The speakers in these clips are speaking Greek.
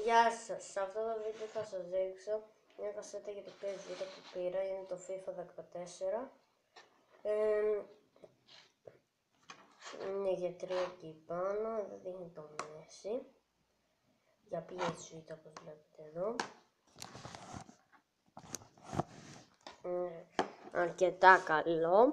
Γεια σας, σε αυτό το βίντεο θα σας δείξω μια κασέτα για το PS Vita που πήρα, είναι το FIFA 14. Είναι για 3 εκεί πάνω, εδώ δείχνει το μέση, για PS Vita όπως βλέπετε εδώ. Αρκετά καλό.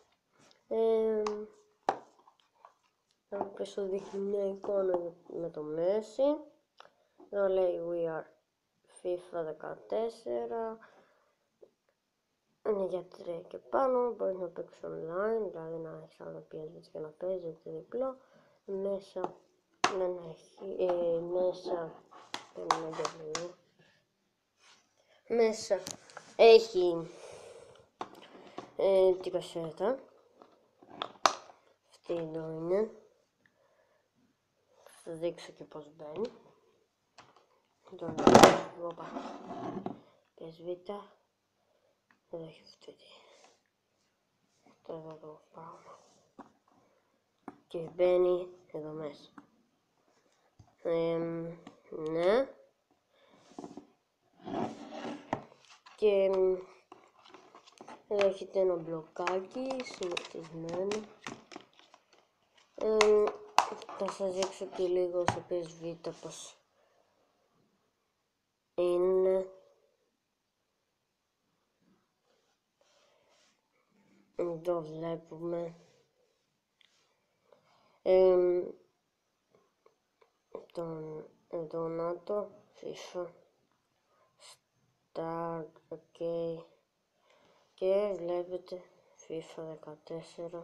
Εδώ πίσω δείχνει μια εικόνα με το μέση. Εδώ λέει We are FIFA 14. Είναι για 3 και πάνω. Μπορείς να παίξεις online, δηλαδή να έχεις άλλο PS και να παίζεις διπλό. Μέσα δεν έχει. Μέσα έχει την κασέτα. Αυτή εδώ είναι. Θα σας δείξω και πώς μπαίνει. Εδώ είναι το PS Vita. Εδώ έχει αυτό το πράγμα. Και μπαίνει εδώ μέσα. Ναι. Και εδώ έχετε ένα μπλοκάκι συνηθισμένο. Θα σας δείξω και λίγο στο PS Vita πως είναι. Εδώ βλέπουμε εδώ να το FIFA Start, ok, και βλέπετε FIFA 14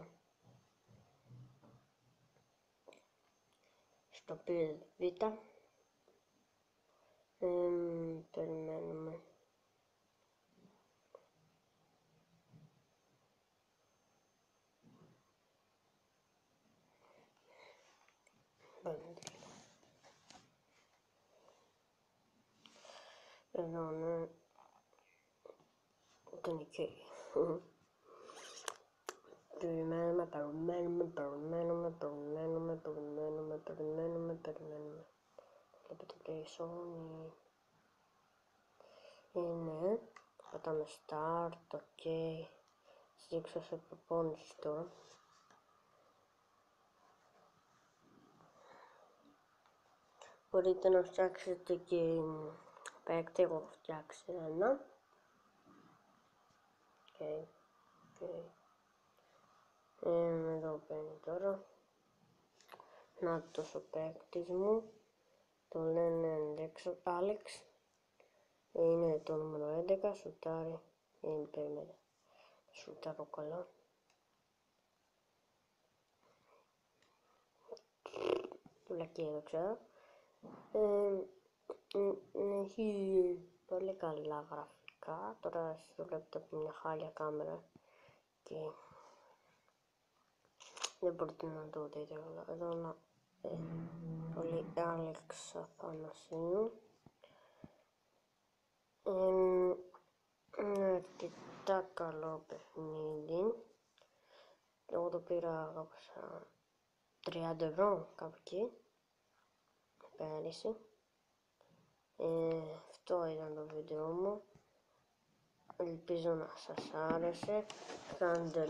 στο PS Vita. Περιμένουμε. Εδώ είναι το νικαίει. Περιμένουμε. Βλέπετε και η Sony. Είναι. Πατάμε start, ok. Σας δείξω σε προπόνηση τώρα. Μπορείτε να φτιάξετε και παίκτη, εγώ έχω φτιάξει ένα. Εδώ παίρνει τώρα. Να το ο παίκτης μου. Το λένε Alex. Είναι το νούμερο 11, σουτάρει. Περιμένετε. Σουτάρω καλά. Πουλακή εδώ ξέρω. Έχει πολύ καλά γραφικά. Τώρα εσείς το βλέπετε από μια χάλια κάμερα και δεν μπορείτε να το δείτε όλα. Εδώ το λέει Alex Αθανασίου. Είναι αρκετά καλό παιχνίδι. Εγώ το πήρα κάπου 30 ευρώ, κάπου εκεί, πέρυσι. Αυτό ήταν το βίντεο μου. Ελπίζω να σας άρεσε. Κάντε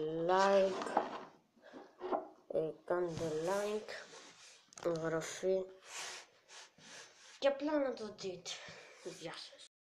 like, εγγραφή και απλά να το δείτε. Γεια σας.